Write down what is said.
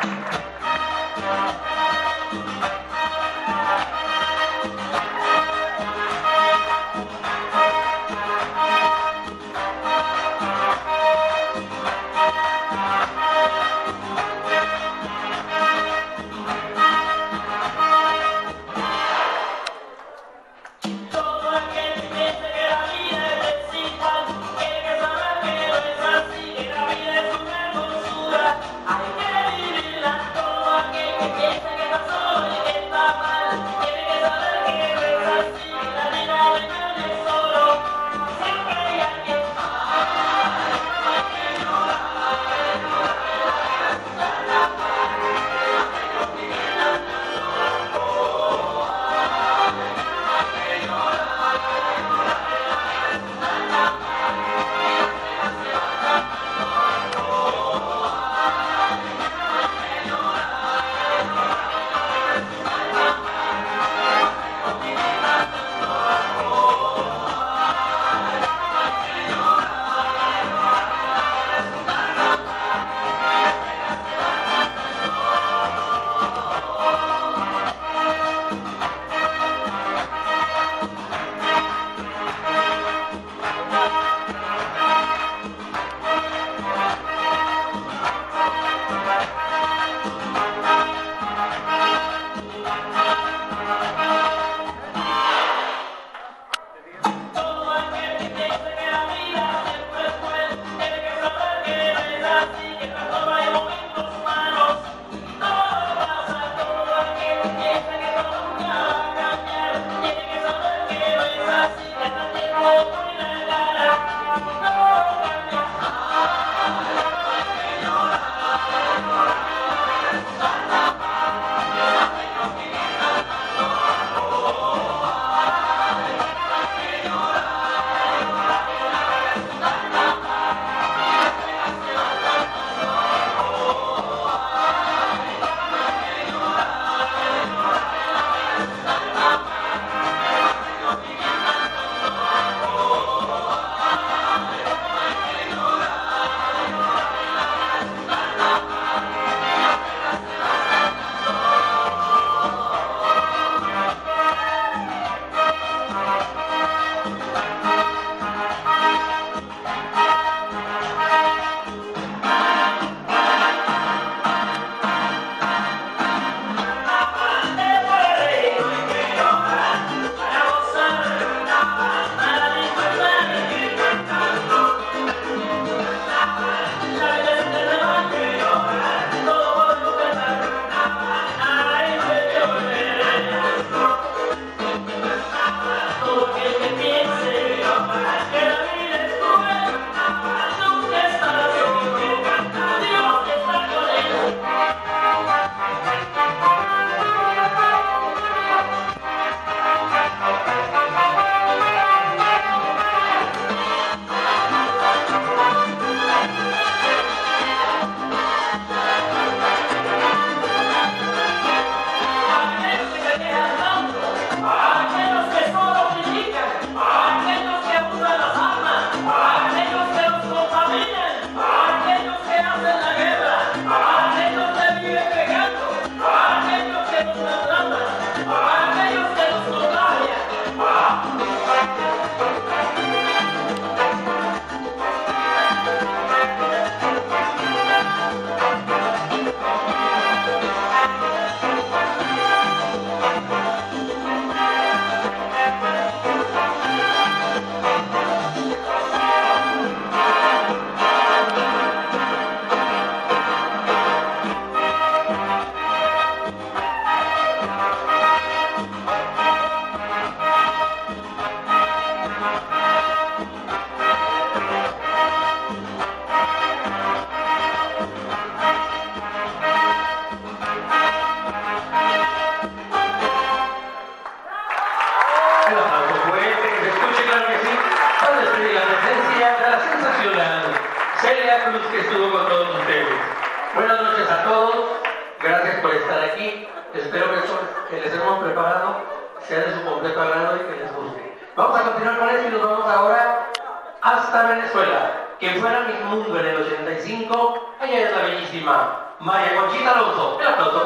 Celia Cruz, que estuvo con todos ustedes. Buenas noches a todos, gracias por estar aquí. Espero que esto que les hemos preparado sea de su completo agrado y que les guste. Vamos a continuar con esto y nos vamos ahora hasta Venezuela. Quien fuera Miss Mundo en el 85, ella es la bellísima María Conchita Alonso. El aplauso